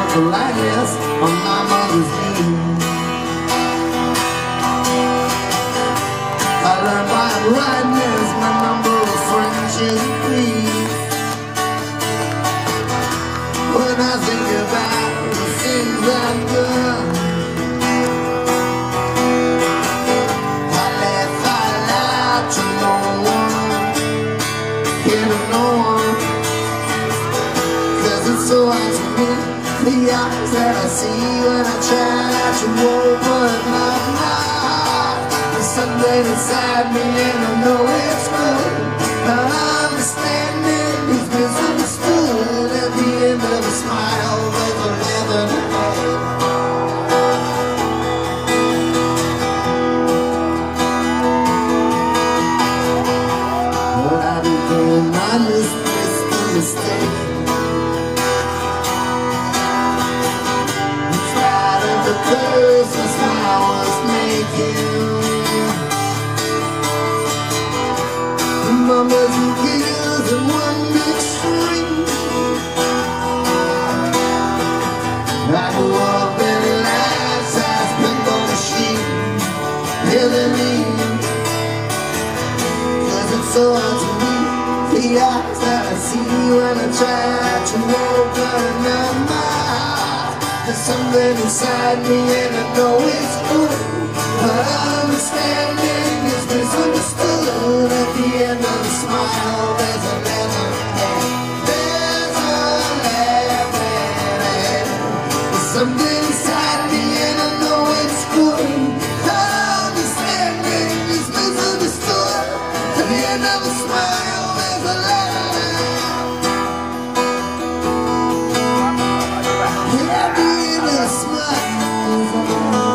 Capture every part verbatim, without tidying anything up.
politeness on my mother's knee. I learned by rightness my number of friendships increase. When I think about the things I've done, I laugh out loud to no one, here to no one, 'cause it's so hard to me, the eyes that I see when I try to open my mouth. There's something inside me and I know it's good. Understanding is misunderstood. At the end of a smile there's a heaven ahead. But I became my mistress the mistake. In spite of the curses I was making, numbers and kills in one big string. I grew up in a life-size pinball machine, killing me, 'cause it's so hard to meet the eyes that I see when I try to open up my heart. There's something inside me and I know it's good, but understanding is misunderstood. At the end of the smile there's a leather head. There's a leather head. There's something inside me and I know it's good, but understanding is misunderstood. At the end of the smile there's a leather head. At the end of the smile there's a leather head.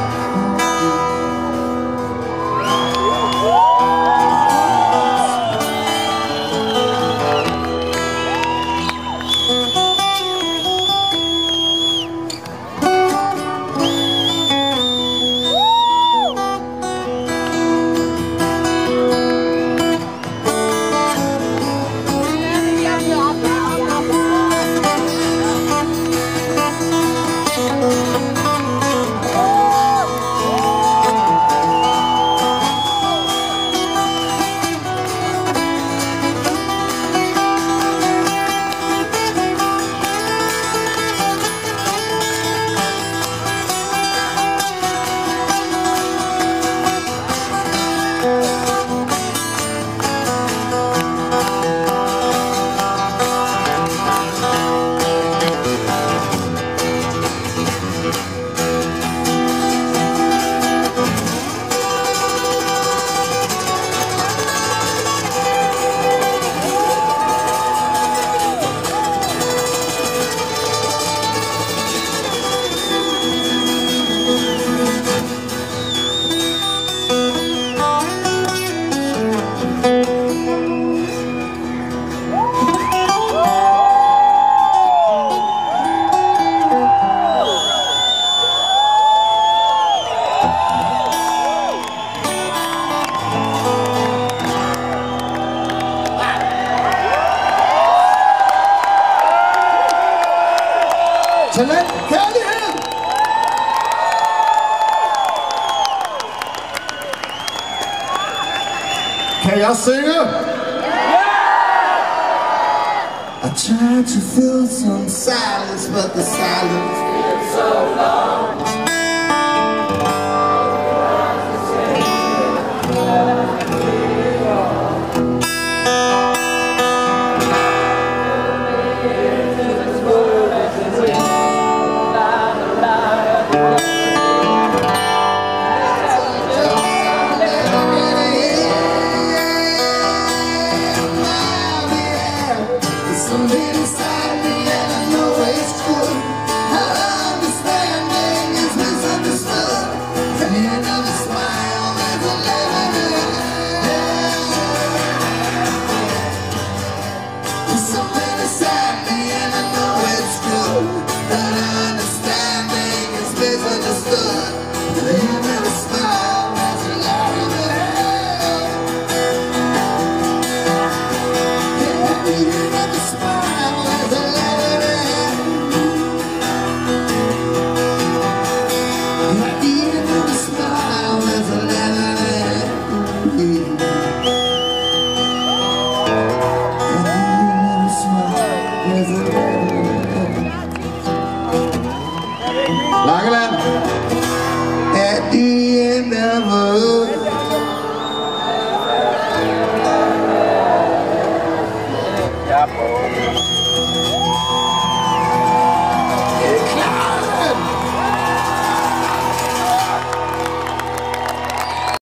Jeanette Callahan. Can y'all sing it? Yeah! I tried to fill some silence, but the silence feels so long.